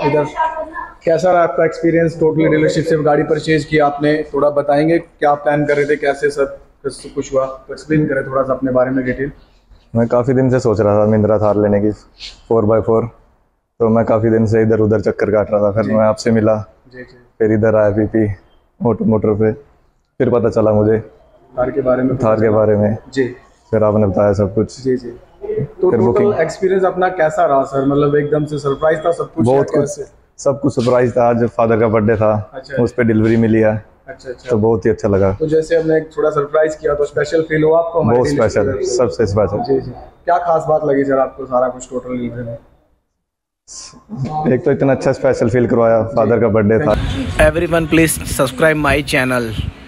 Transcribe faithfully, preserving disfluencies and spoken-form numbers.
इधर कैसा रहा आपका एक्सपीरियंस? टोटली डीलरशिप से गाड़ी परचेज की आपने, थोड़ा बताएंगे क्या प्लान कर रहे थे, कैसे सब कुछ हुआ, तो एक्सप्लेन करें थोड़ा सा अपने बारे में डिटेल। मैं काफ़ी दिन से सोच रहा था महिंद्रा थार लेने की फोर बाई फोर, तो मैं काफ़ी दिन से इधर उधर चक्कर काट रहा था। फिर मैं आपसे मिला, जी जी। फिर इधर आया पीपी ऑटो मोटर पे, फिर पता चला मुझे थार के बारे में थार के बारे में जी। फिर आपने बताया सब कुछ। जी जी। तो टोटल एक्सपीरियंस अपना कैसा रहा सर? मतलब एकदम से सरप्राइज था सब कुछ? बहुत कुछ, सब कुछ सरप्राइज था। आज फादर का बर्थडे था, अच्छा, उस पर डिलीवरी मिली है। अच्छा अच्छा। तो बहुत ही अच्छा लगा। तो जैसे हमने थोड़ा सरप्राइज किया तो स्पेशल फील हुआ आपको? बहुत स्पेशल, सबसे स्पेशल। जी जी। क्या खास बात लगी सर आपको सारा कुछ टोटल डिलीवरी में? एक तो इतना अच्छा स्पेशल फील करवाया, फादर का बर्थडे था। Everyone please subscribe my channel.